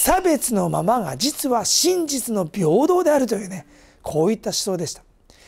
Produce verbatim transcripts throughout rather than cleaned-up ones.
差別のままが実は真実の平等であるというね、こういった思想でした。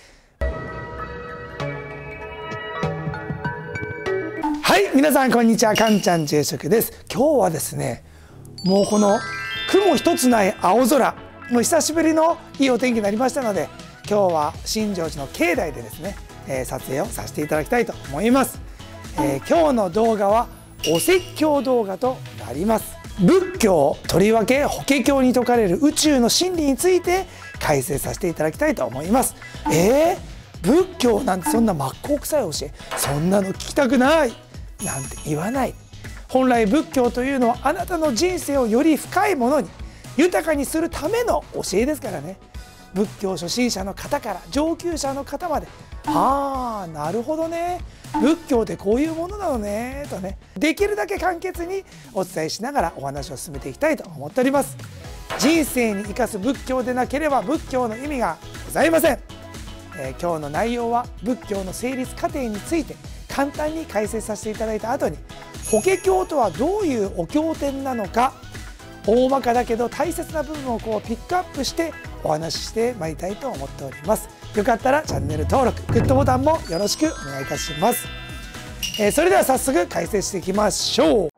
はい、皆さんこんにちは、かんちゃん住職です。今日はですね、もうこの雲一つない青空、もう久しぶりのいいお天気になりましたので、今日は新庄寺の境内でですね、えー、撮影をさせていただきたいと思います。えー、今日の動画はお説教動画となります。仏教、とりわけ法華経に説かれる宇宙の真理について解説させていただきたいと思います。えー、仏教なんてそんな真っ向臭い教え、そんなの聞きたくないなんて言わない。本来仏教というのはあなたの人生をより深いものに豊かにするための教えですからね。仏教初心者の方から上級者の方まで、ああなるほどね、仏教ってこういうものなのねとね、できるだけ簡潔にお伝えしながらお話を進めていきたいと思っております。人生に生かす仏教でなければ仏教の意味がございません。えー、今日の内容は仏教の成立過程について簡単に解説させていただいた後に、法華経とはどういうお経典なのか、大まかだけど大切な部分をこうピックアップしてお話ししてまいりたいと思っております。よかったらチャンネル登録、グッドボタンもよろしくお願いいたします。えー、それでは早速解説していきましょう。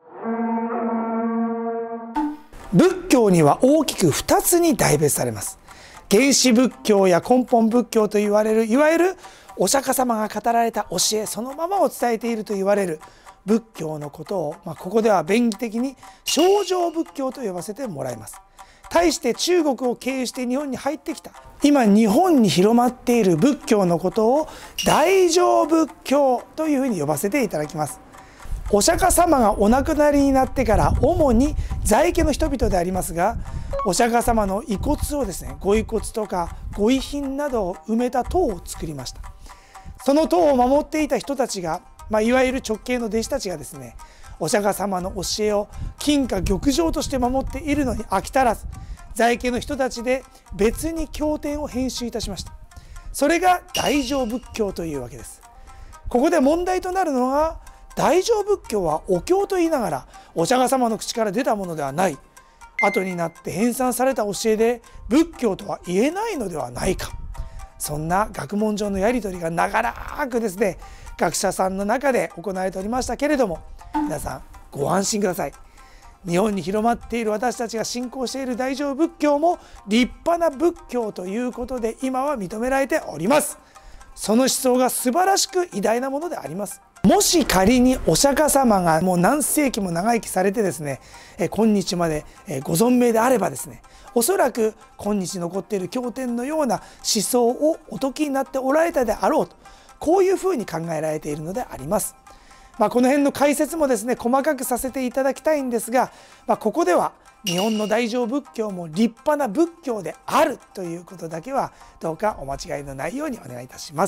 仏教には大きくふたつに大別されます。原始仏教や根本仏教と言われる、いわゆるお釈迦様が語られた教えそのままを伝えていると言われる仏教のことを、まあ、ここでは便宜的に清浄仏教と呼ばせてもらいます。対して中国を経由して日本に入ってきた、今日本に広まっている仏教のことを大乗仏教というふうに呼ばせていただきます。お釈迦様がお亡くなりになってから主に在家の人々でありますが、お釈迦様の遺骨をですね、ご遺骨とかご遺品などを埋めた塔を作りました。その塔を守っていた人たちが、まあ、いわゆる直系の弟子たちがですね、お釈迦様の教えを金貨玉条として守っているのに飽き足らず、在家の人たちで別に経典を編集いたしました。それが大乗仏教というわけです。ここで問題となるのが、大乗仏教はお経と言いながらお釈迦様の口から出たものではない、後になって編纂された教えで仏教とは言えないのではないか、そんな学問上のやり取りが長らくですね、学者さんの中で行われておりましたけれども、皆さんご安心ください。日本に広まっている私たちが信仰している大乗仏教も立派な仏教ということで今は認められております。その思想が素晴らしく偉大なものであります。もし仮にお釈迦様がもう何世紀も長生きされてですね、今日までご存命であればですね、おそらく今日残っている経典のような思想をお説きになっておられたであろうと、こういうふうに考えられているのであります。まあ、この辺の解説もですね、細かくさせていただきたいんですが、まあ、ここでは日本の大乗仏教も立派な仏教であるということだけはどうかお間違いのないようにお願いいたします。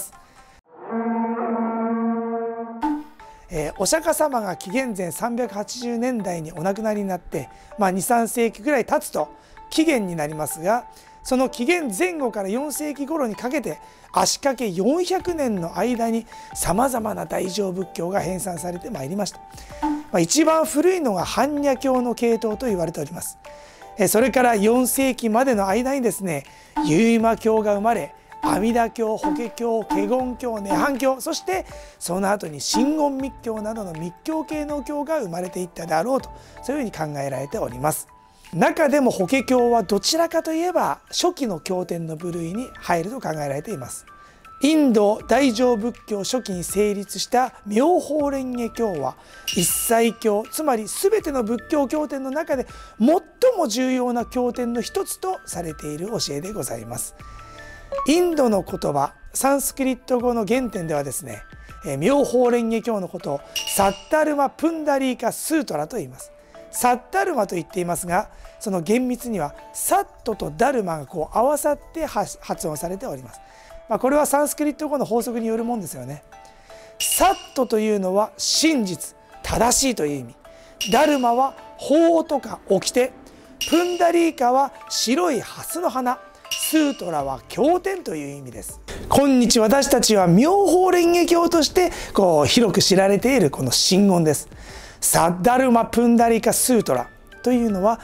えー、お釈迦様が紀元前さんびゃくはちじゅうねんだいにお亡くなりになって、まあ、にさんせいきぐらい経つと紀元になりますが、その紀元前後からよんせいき頃にかけて足掛けよんひゃくねんの間にさまざまな大乗仏教が編纂されてまいりました。まあ、一番古いのが般若経の系統と言われております。それからよんせいきまでの間にですね、結馬経が生まれ、阿弥陀経、法華経、華厳経、涅槃経、そしてその後に真言密教などの密教系の経が生まれていったであろうと、そういうふうに考えられております。中でも法華経はどちらかといえば初期の経典の部類に入ると考えられています。インド大乗仏教初期に成立した妙法蓮華経は一切経、つまり全ての仏教経典の中で最も重要な経典の一つとされている教えでございます。インドの言葉サンスクリット語の原点ではですね、妙法蓮華経のことをサッタルマ・プンダリーカ・スートラと言います。サッタルマと言っていますが、その厳密にはサットとダルマがこう合わさって発音されております。まあ、これはサンスクリット語の法則によるもんですよね。サットというのは真実、正しいという意味。ダルマは法とか掟。プンダリーカは白いハスの花。スートラは経典という意味です。今日私たちは妙法蓮華経としてこう広く知られているこの真言です。サッダルマ・プンダリカ・スートラというのは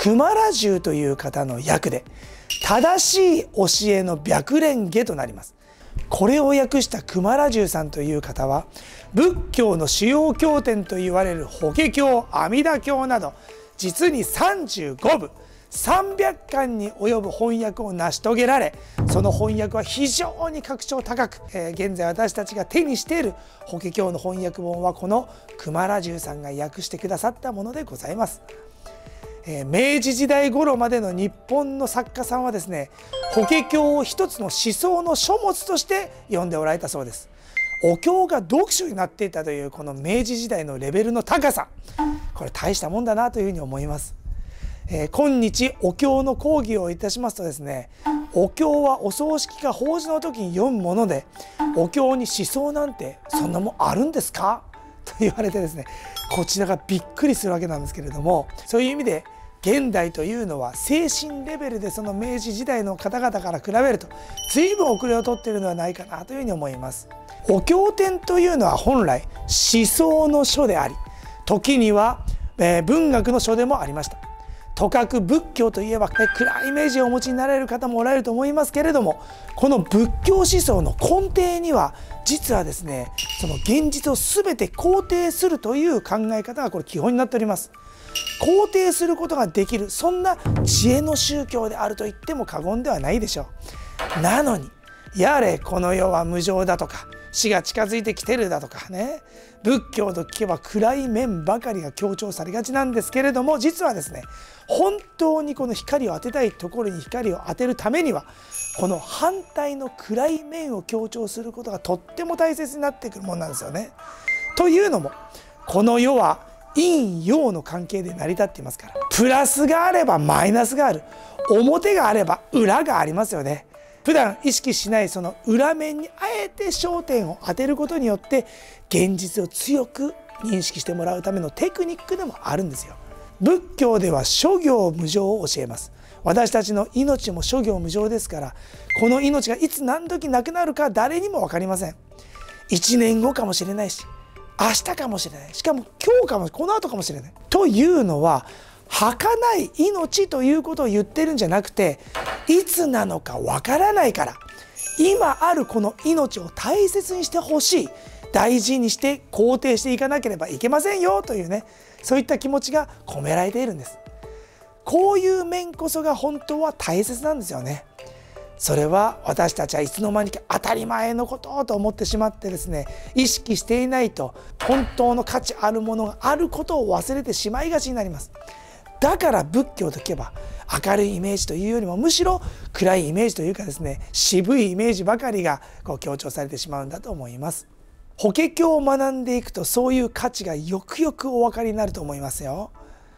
熊良十という方の訳で正しい教えの白蓮華となります。これを訳した熊良十さんという方は仏教の主要経典といわれる法華経、阿弥陀経など実にさんじゅうごぶさんびゃっかんに及ぶ翻訳を成し遂げられ、その翻訳は非常に格調高く、えー、現在私たちが手にしている法華経の翻訳本はこの熊良十さんが訳してくださったものでございます。えー、明治時代頃までの日本の作家さんはですね、法華経を一つの思想の書物として読んでおられたそうです。お経が読書になっていたというこの明治時代のレベルの高さ、これ大したもんだなというふうに思います。えー、今日お経の講義をいたしますとですね、お経はお葬式か法事の時に読むもので、お経に思想なんてそんなもんあるんですかと言われてですね、こちらがびっくりするわけなんですけれども、そういう意味で現代というのは精神レベルでその明治時代の方々から比べると随分遅れをとっているのではないかなというふうに思います。お経典というのは本来思想の書であり、時には文学の書でもありました。とかく仏教といえば暗いイメージをお持ちになられる方もおられると思いますけれども、この仏教思想の根底には実はですね、その現実を全て肯定するという考え方がこれ基本になっております。肯定することができる、そんな知恵の宗教であると言っても過言ではないでしょう。なのにやれこの世は無常だとか死が近づいてきてるだとかね、仏教と聞けば暗い面ばかりが強調されがちなんですけれども、実はですね、本当にこの光を当てたいところに光を当てるためにはこの反対の暗い面を強調することがとっても大切になってくるものなんですよね。というのもこの世は陰陽の関係で成り立っていますから、プラスがあればマイナスがある、表があれば裏がありますよね。普段意識しないその裏面にあえて焦点を当てることによって現実を強く認識してもらうためのテクニックでもあるんですよ。仏教では諸行無常を教えます。私たちの命も諸行無常ですから、この命がいつ何時なくなるか誰にも分かりません。いちねんごかもしれないし、明日かもしれない、しかも今日かも、この後かもしれない。というのは儚い命ということを言ってるんじゃなくて、いつなのかわからないから、今あるこの命を大切にしてほしい、大事にして肯定していかなければいけませんよというね、そういった気持ちが込められているんです。こういう面こそが本当は大切なんですよね。それは私たちはいつの間にか当たり前のことと思ってしまってですね、意識していないと本当の価値あるものがあることを忘れてしまいがちになります。だから仏教といえば明るいイメージというよりもむしろ暗いイメージというかですね、渋いイメージばかりがこう強調されてしまうんだと思います。法華経を学んでいくとそういう価値がよくよくお分かりになると思いますよ。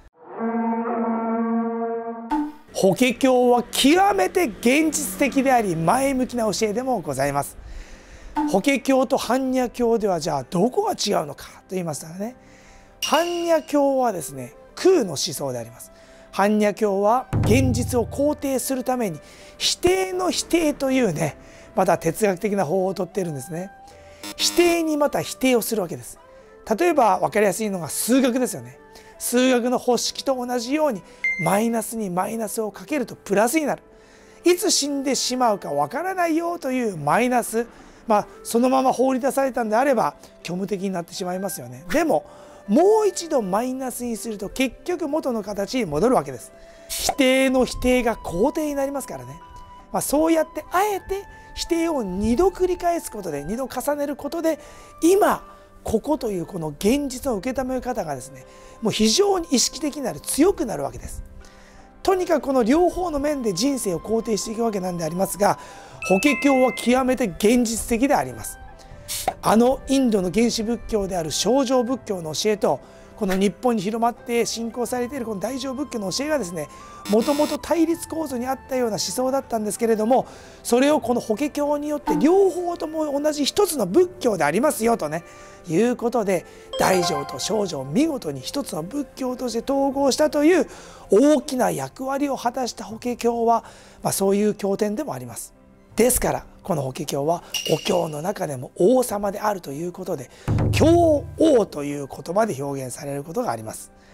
法華経は極めて現実的であり前向きな教えでもございます。法華経と般若経ではじゃあどこが違うのかと言いましたらね、般若経はですね空の思想であります。般若経は現実を肯定するために否定の否定というね、また哲学的な方法をとっているんですね。否定にまた否定をするわけです。例えば分かりやすいのが数学ですよね。数学の方式と同じようにマイナスにマイナスをかけるとプラスになる。いつ死んでしまうか分からないよというマイナス、まあそのまま放り出されたんであれば虚無的になってしまいますよね。でももう一度マイナスにすると結局元の形に戻るわけです。否定の否定が肯定になりますからね。まあ、そうやってあえて否定をにど繰り返すことで、にど重ねることで今ここというこの現実の受け止め方がですね、もう非常に意識的になる、強くなるわけです。とにかくこの両方の面で人生を肯定していくわけなんでありますが、法華経は極めて現実的であります。あのインドの原始仏教である清浄仏教の教えと、この日本に広まって信仰されているこの大乗仏教の教えがですね、もともと対立構造にあったような思想だったんですけれども、それをこの法華経によって両方とも同じ一つの仏教でありますよとねいうことで、大乗と小乗を見事に一つの仏教として統合したという大きな役割を果たした法華経は、まあ、そういう経典でもあります。ですからこの法華経はお経の中でも王様であるということで、経王という言葉で表現されることがあります。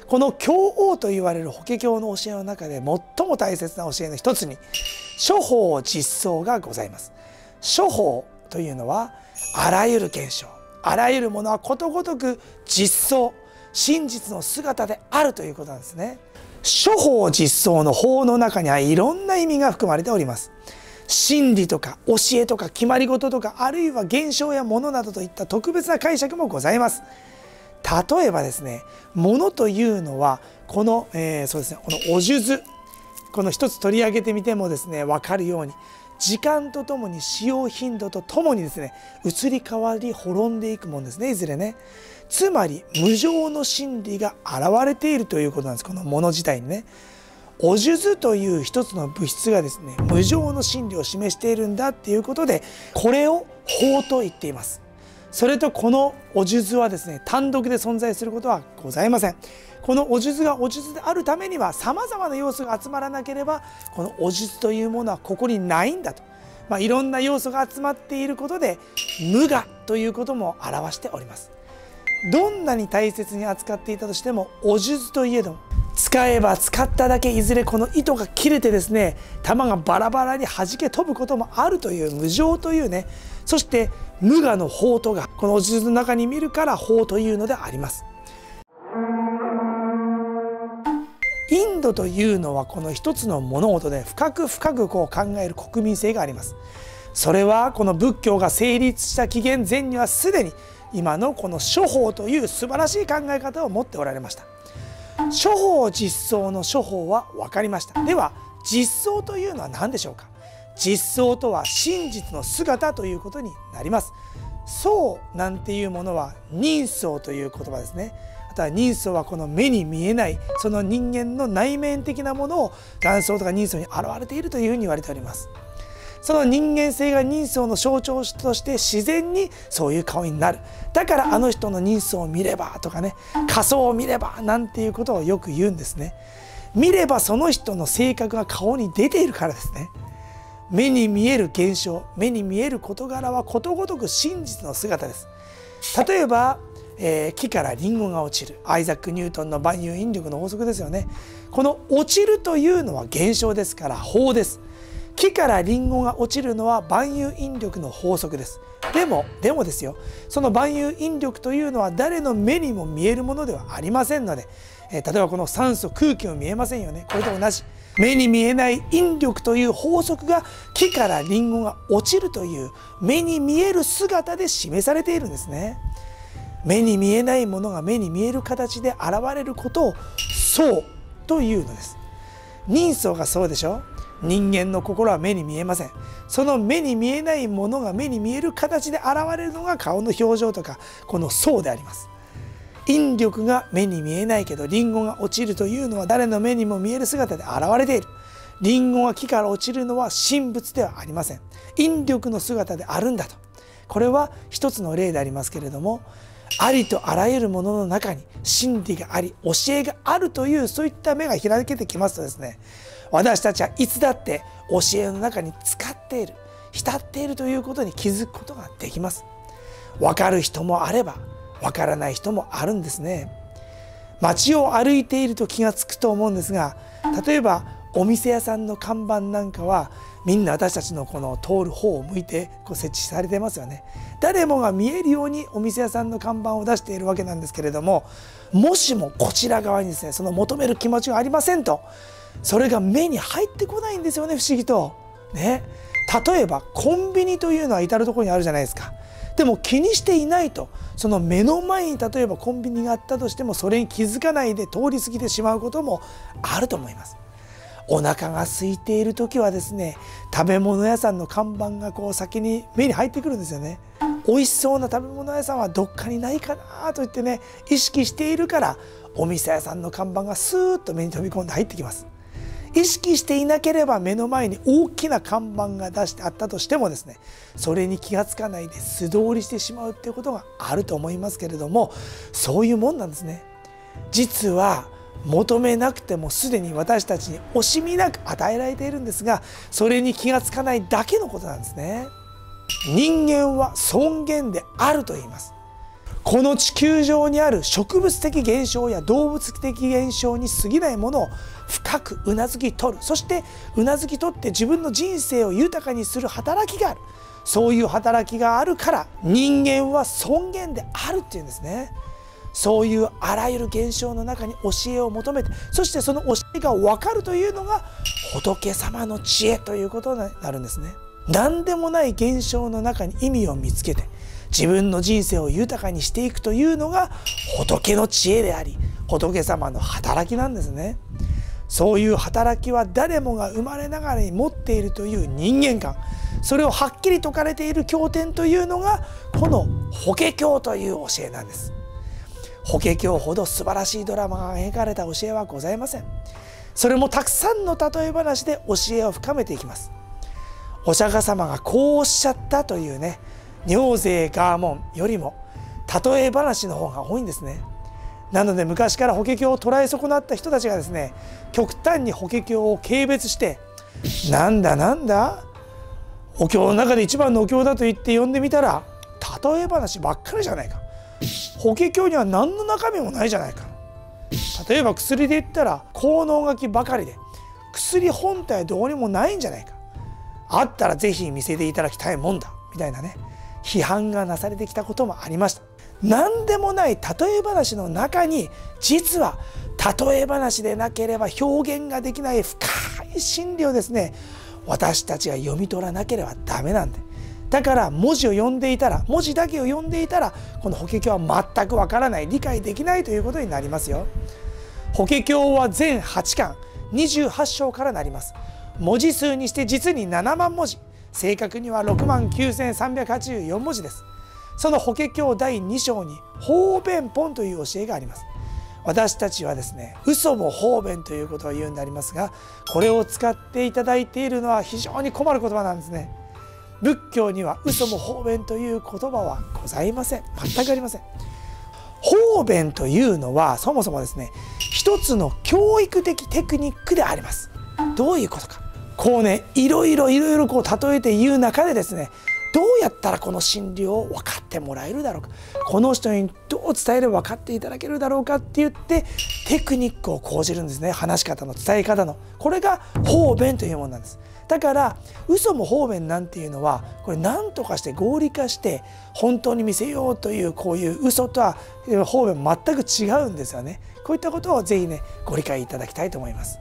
この教王と言われる法華経の教えの中で最も大切な教えの一つに諸法実相がございます。諸法というのはあらゆる現象、あらゆるものはことごとく実相、真実の姿であるということなんですね。諸法実相の法の中にはいろんな意味が含まれております。真理とか教えとか決まり事とか、あるいは現象やものなどといった特別な解釈もございます。例えばですね、ものというのはこの、えー、そうですね、このお数珠、この一つ取り上げてみてもですね分かるように、時間とともに使用頻度とともにですね移り変わり滅んでいくもんですね、いずれね。つまり無常の真理が現れているということなんです、このもの自体にね。お数珠という一つの物質がですね無常の真理を示しているんだっていうことで、これを法と言っています。それとこのお数珠はですね単独で存在することはございません。このお数珠がお数珠であるためにはさまざまな要素が集まらなければこのお数珠というものはここにないんだと、まあ、いろんな要素が集まっていることで無我ということも表しております。どんなに大切に扱っていたとしてもお数珠といえども、使えば使っただけいずれこの糸が切れてですね玉がバラバラに弾け飛ぶこともあるという無常というね、そして無我の法とがこのお数珠の中に見るから法というのであります。インドというのはこの一つの物事で深く深くこう考える国民性があります。それはこの仏教が成立した紀元前にはすでに今のこの諸法という素晴らしい考え方を持っておられました。諸法実相の諸法は分かりました。では実相というのは何でしょうか。実相とは真実の姿ということになります。相なんていうものは人相という言葉ですね。あとは人相はこの目に見えないその人間の内面的なものを元相とか人相に現れているというふうに言われております。その人間性が人相の象徴として自然にそういう顔になる。だからあの人の人相を見ればとかね、仮想を見ればなんていうことをよく言うんですね。見ればその人の性格が顔に出ているからですね。目に見える現象、目に見える事柄はことごとく真実の姿です。例えば、えー、木からリンゴが落ちる、アイザック・ニュートンの万有引力の法則ですよね。この落ちるというのは現象ですから法です。木からリンゴが落ちるのは万有引力の法則です。でもでもですよ、その万有引力というのは誰の目にも見えるものではありませんので、えー、例えばこの酸素空気も見えませんよね。これと同じ目に見えない引力という法則が木からリンゴが落ちるという目に見える姿で示されているんですね。目に見えないものが目に見える形で現れることを相というのです。人相がそうでしょ。人間の心は目に見えません。その目に見えないものが目に見える形で現れるのが顔の表情とかこの相であります。引力が目に見えないけどリンゴが落ちるというのは誰の目にも見える姿で現れている。リンゴが木から落ちるのは神仏ではありません。引力の姿であるんだと。これは一つの例でありますけれども、ありとあらゆるものの中に真理があり教えがあるというそういった目が開けてきますとですね、私たちはいつだって教えの中に浸かっている、浸っているということに気づくことができます。分かる人もあれば分からない人もあるんですね。街を歩いていると気がつくと思うんですが、例えばお店屋さんの看板なんかはみんな私たちのこの通る方を向いてこう設置されてますよね。誰もが見えるようにお店屋さんの看板を出しているわけなんですけれども、もしもこちら側にですねその求める気持ちがありませんと、それが目に入ってこないんですよね、不思議とね。例えばコンビニというのは至る所にあるじゃないですか。でも気にしていないと、その目の前に例えばコンビニがあったとしてもそれに気づかないで通り過ぎてしまうこともあると思います。お腹が空いている時はですね、食べ物屋さんの看板がこう先に目に入ってくるんですよね。美味しそうな食べ物屋さんはどっかにないかなと言ってね意識しているから、お店屋さんの看板がスーッと目に飛び込んで入ってきます。意識していなければ目の前に大きな看板が出してあったとしてもですね、それに気がつかないで素通りしてしまうっていうことがあると思いますけれども、そういうもんなんですね。実は求めなくてもすでに私たちに惜しみなく与えられているんですが、それに気がつかないだけのことなんですね。人間は尊厳であると言います。 この地球上にある植物的現象や動物的現象に過ぎないものを深くうなずき取る。そしてうなずき取って自分の人生を豊かにする働きがある。そういう働きがあるから人間は尊厳であるっていうんですね。そういうあらゆる現象の中に教えを求めて、そしてその教えが分かるというのが仏様の知恵ということになるんですね。何でもない現象の中に意味を見つけて自分の人生を豊かにしていくというのが仏の知恵であり、仏様の働きなんですね。そういう働きは誰もが生まれながらに持っているという人間観、それをはっきり説かれている経典というのがこの法華経という教えなんです。法華経ほど素晴らしいドラマが描かれた教えはございません。それもたくさんの例え話で教えを深めていきます。お釈迦様がこうおっしゃったというね、尿税ガーモンよりも例え話の方が多いんですね。なので昔から法華経を捉え損なった人たちがですね、極端に法華経を軽蔑して「なんだなんだお経の中で一番のお経だと言って読んでみたら例え話ばっかりじゃないか。法華経には何の中身もないじゃないか。例えば薬で言ったら効能書きばかりで薬本体はどうにもないんじゃないか。あったらぜひ見せていただきたいもんだ」みたいなね、批判がなされてきたこともありました。何でもない例え話の中に実は例え話でなければ表現ができない深い真理をですね、私たちが読み取らなければダメなんで。だから文字を読んでいたら、文字だけを読んでいたらこの法華経は全くわからない、理解できないということになりますよ。法華経は全はちかんにじゅうはち章からなります。文字数にして実にななまんもじ、正確にはろくまんきゅうせんさんびゃくはちじゅうよんもじです。その法華経だいに章に方便本という教えがあります。私たちはですね、嘘も方便ということを言うんでありますが、これを使っていただいているのは非常に困る言葉なんですね。仏教には嘘も方便という言葉はございません。全くありません。方便というのはそもそもですね、一つの教育的テクニックであります。どういうことか。こうね、いろいろいろいろこう例えて言う中でですね、どうやったらこの真理を分かってもらえるだろうか、この人にどう伝えれば分かっていただけるだろうかって言ってテクニックを講じるんですね。話し方の伝え方の、これが方便というものなんです。だから嘘も方便なんていうのはこれ何とかして合理化して本当に見せようというこういう嘘とは方便全く違うんですよね。こういったことをぜひねご理解いただきたいと思います。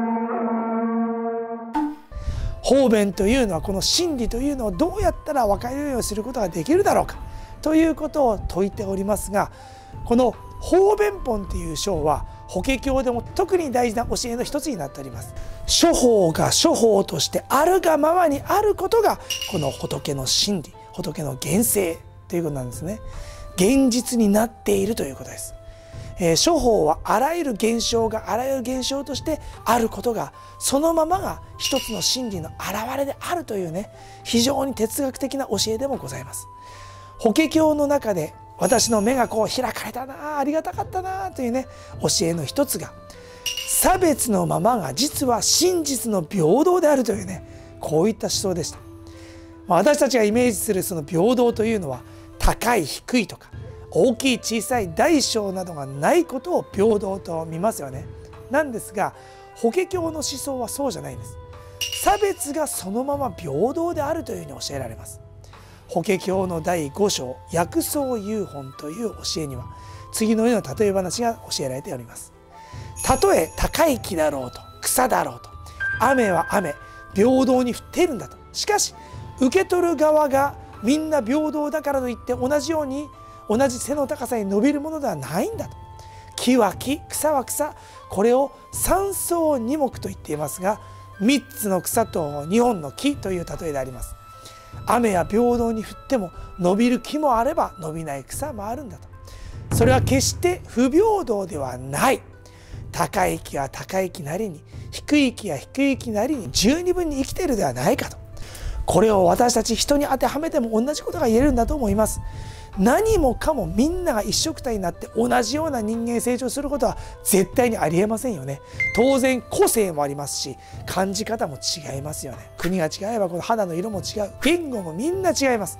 方便というのはこの真理というのをどうやったら分かるようにすることができるだろうかということを説いておりますが、この方便本という章は法華経でも特に大事な教えの一つになっております。諸法が諸法としてあるがままにあることがこの仏の真理、仏の現世ということなんですね。現実になっているということです。えー、諸法はあらゆる現象があらゆる現象としてあることがそのままが一つの真理の表れであるというね、非常に哲学的な教えでもございます。法華経の中で私の目がこう開かれたな、ありがたかったなというね教えの一つが、差別のままが実は真実の平等であるというね、こういった思想でした。私たちがイメージするその平等というのは高い低いとか大きい小さい大小などがないことを平等と見ますよね。なんですが法華経の思想はそうじゃないんです。差別がそのまま平等であるというふうに教えられます。法華経のだいご章薬草喩品という教えには次のような例え話が教えられております。たとえ高い木だろうと草だろうと雨は雨平等に降っているんだと。しかし受け取る側がみんな平等だからといって同じように同じ背の高さに伸びるものではないんだと。木は木、草は草、これを三草二木と言っていますが、みっつの草とにほんの木という例えであります。雨は平等に降っても伸びる木もあれば伸びない草もあるんだと。それは決して不平等ではない。高い木は高い木なりに、低い木は低い木なりに十二分に生きているではないかと。これを私たち人に当てはめても同じことが言えるんだと思います。何もかもみんなが一緒くたになって同じような人間成長することは絶対にありえませんよね。当然個性もありますし感じ方も違いますよね。国が違えばこの肌の色も違う、言語もみんな違います。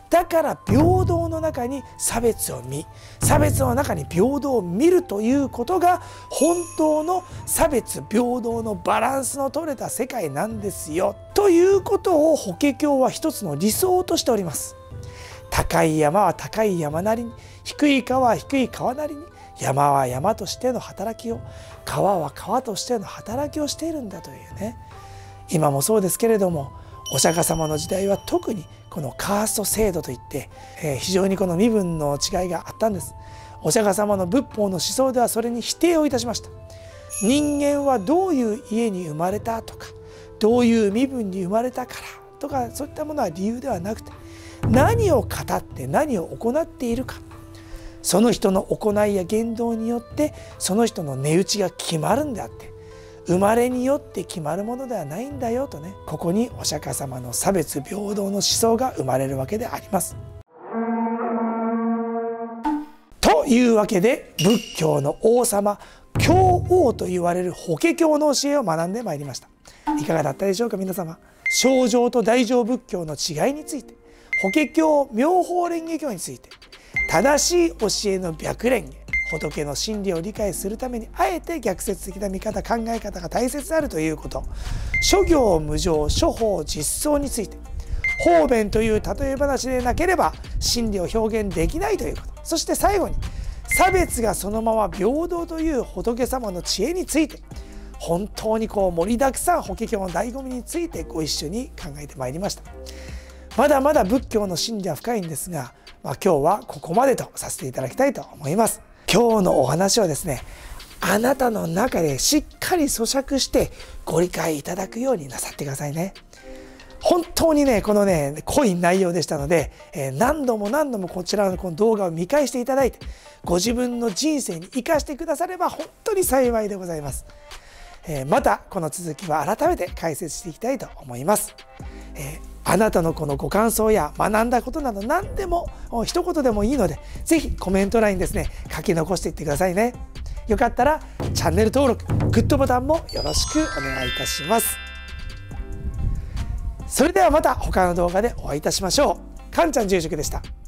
だから平等の中に差別を見、差別の中に平等を見るということが本当の差別平等のバランスの取れた世界なんですよということを法華経は一つの理想としております。高い山は高い山なりに、低い川は低い川なりに、山は山としての働きを、川は川としての働きをしているんだというね。今もそうですけれども、お釈迦様の時代は特にこのカースト制度といって、えー、非常にこの身分の違いがあったんです。お釈迦様の仏法の思想ではそれに否定をいたしました。人間はどういう家に生まれたとか、どういう身分に生まれたからとか、そういったものは理由ではなくて、何を語って何を行っているか、その人の行いや言動によってその人の値打ちが決まるんであって、生まれによって決まるものではないんだよとね、ここにお釈迦様の差別平等の思想が生まれるわけであります。というわけで仏教の王様教王と言われる法華経の教えを学んでまいりました。いかがだったでしょうか皆様。正常と大乗仏教の違いについて、法華経妙法蓮華経について、正しい教えの白蓮華、仏の真理を理解するためにあえて逆説的な見方考え方が大切であるということ、諸行無常諸法実相について、方便という例え話でなければ真理を表現できないということ、そして最後に差別がそのまま平等という仏様の知恵について、本当にこう盛りだくさん法華経の醍醐味についてご一緒に考えてまいりました。まだまだ仏教の真理は深いんですが、まあ、今日はここまでとさせていただきたいと思います。今日のお話はですね、あなたの中でしっかり咀嚼してご理解いただくようになさってくださいね。本当にねこのね濃い内容でしたので、えー、何度も何度もこちらのこの動画を見返していただいて、ご自分の人生に生かしてくだされば本当に幸いでございます。えー、またこの続きは改めて解説していきたいと思います。えーあなたのこのご感想や学んだことなど何でも一言でもいいので、ぜひコメント欄にですね書き残していってくださいね。よかったらチャンネル登録、グッドボタンもよろしくお願いいたします。それではまた他の動画でお会いいたしましょう。かんちゃん住職でした。